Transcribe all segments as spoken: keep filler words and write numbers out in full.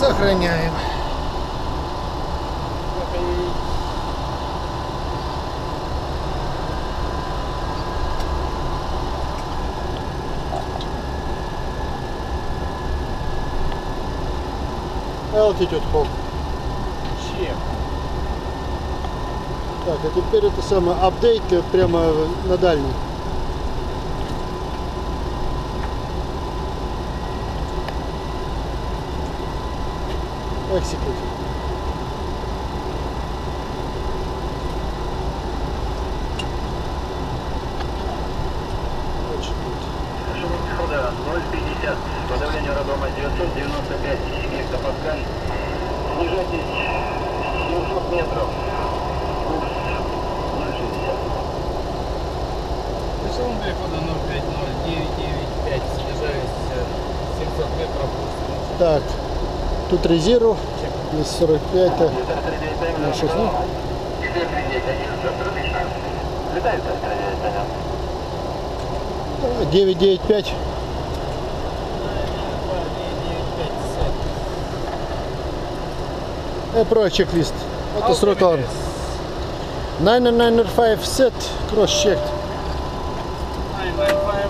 Сохраняем. Altitude hold. Чем? Так, а теперь это самое апдейт прямо на дальний. Execute. ноль пятьдесят. По давлению аэродрома девятьсот девяносто пять гектопаскаль. Снижайтесь семьсот метров. Курс ноль шестьдесят. Пришел перехода ноль пять ноль девять девять пять. Снижаюсь семьсот метров. Так, тут резерв. Здесь сорок пять. На шестьдесят. Летает девять девять пять. Approach checklist. Auto throttle. nine nine five set. Cross checked. nine nine five.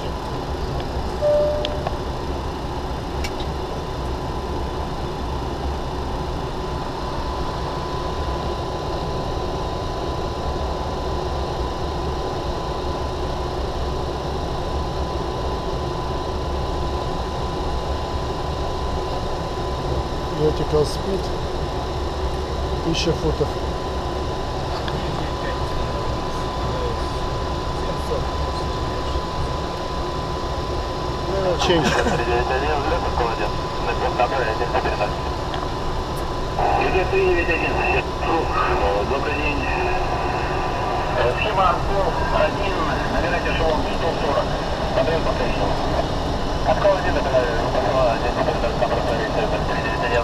Vertical speed. Тысяча футов. Change. Добрый день. Схема один, набирайте эшелон сто сорок. Подаем повторение. Открыл один, это посылала один, теперь там проставить.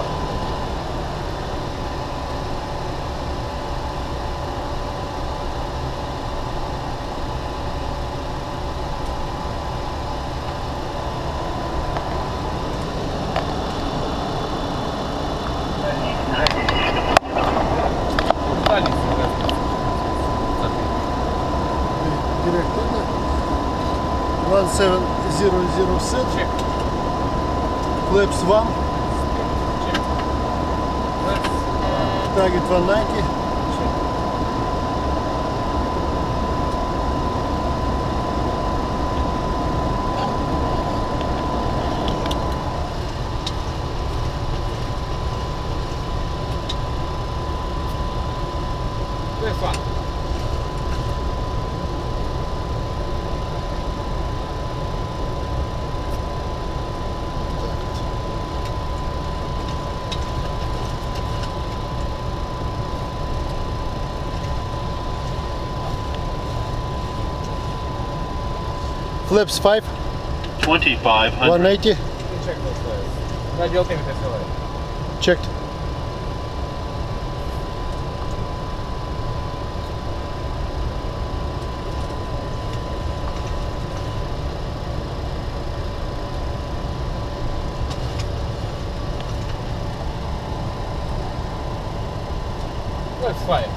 one seven zero zero set. Check. Flaps one. Check. Target one ninety. That's fine. Flaps five. twenty-five hundred. one eighty. Check those flares. Радио ты присылай. Checked. That's fine.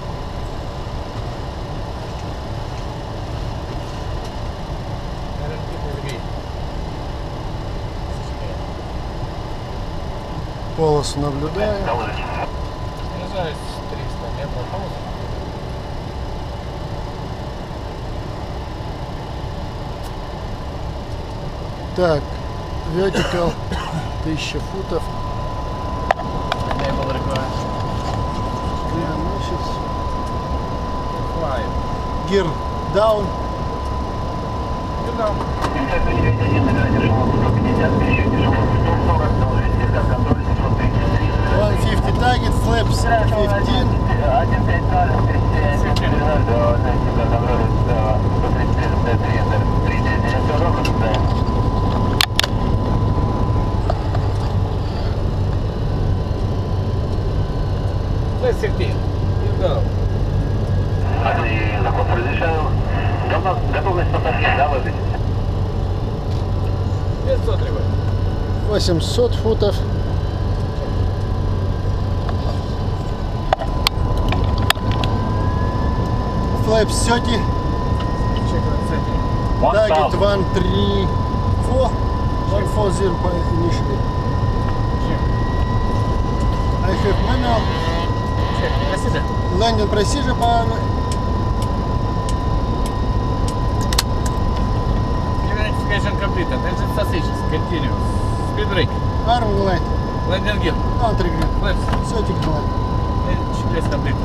Полосу наблюдаю. Снижаюсь триста метров. Так, vertical тысяча футов. Gear down. Gear down. one fifty target, flaps fifteen. Let's fifteen. Gear down. Готовность посадки, да, выдать? пятьсот ребят. восемьсот футов. flaps thirty. Check on setting. Target one thousand. one three four. one forty initially. Check. I have manual. Check. Procedure. Landing procedure bar. Identification completed. Engine suspicious. Continuous. Speed brake. Arm glide. Landing gear. Country grid. Flaps. thirty glide. Checklist completed.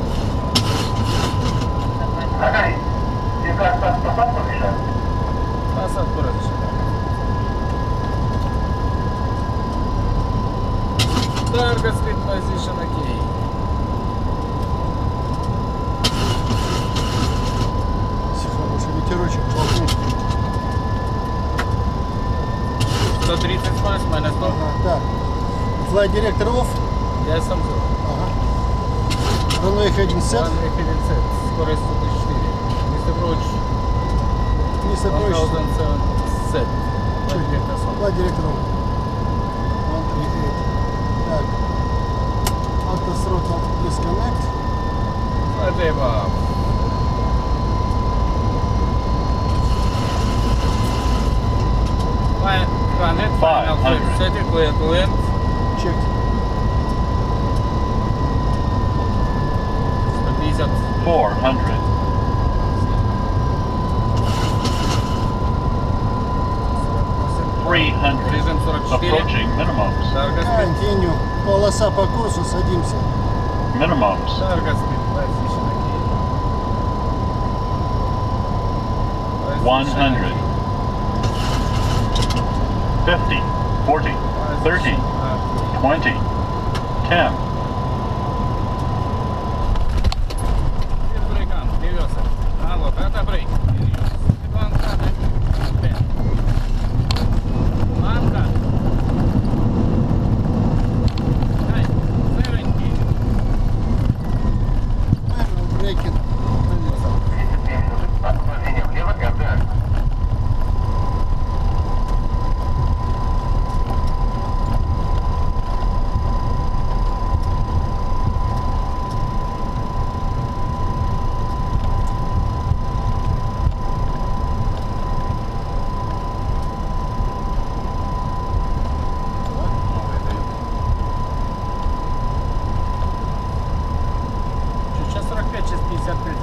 Какая? Тебе как посадку решать? Посадку разрешено. Target speed position окей. Хороший ветерочек. Толкнул. сто тридцать скорость, минус сто. Ага, так. Flight director off. Я сам взял. Ага. Runway heading set. Runway heading set. Скорость сто тридцать четыре. Mister Approach. Mister Approach. one thousand seven set. Flight director off. Flight director off. one three eight. Так. Auto throttle disconnect. Flight above. five hundred. Final five hundred. flip setting. Clear to land. Check. сто пятьдесят. four hundred. three hundred. Режим сорок четыре. Approaching minimums. Target speed. Continue. Полоса по курсу. Садимся. Minimums. Target speed. Position окей. one hundred. fifty. forty. thirty. twenty. ten. Брейк ан, реверсер. А вот это брейк. Планка. Планка. Дай, seventy. Manual braking. Отклонение влево, контакт. Сейчас сорок пять, сейчас пятьдесят пять.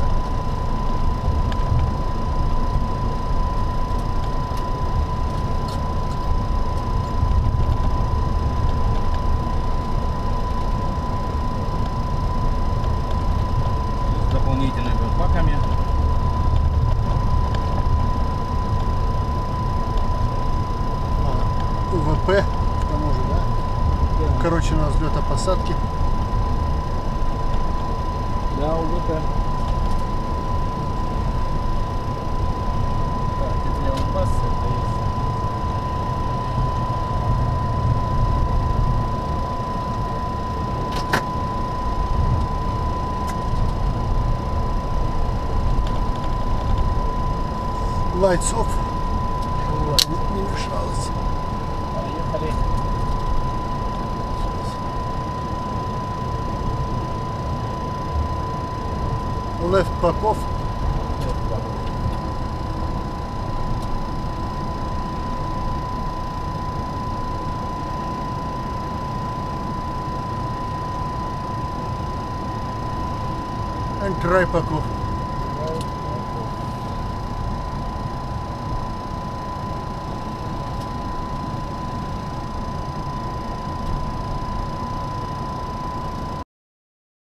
С дополнительными баками. УВП. К тому же, да? Короче, у нас взлета-посадки. Да, УВП. Так, это я вам пас, это есть. Lights off. Не мешалось. Поехали. Left back off. And try back off.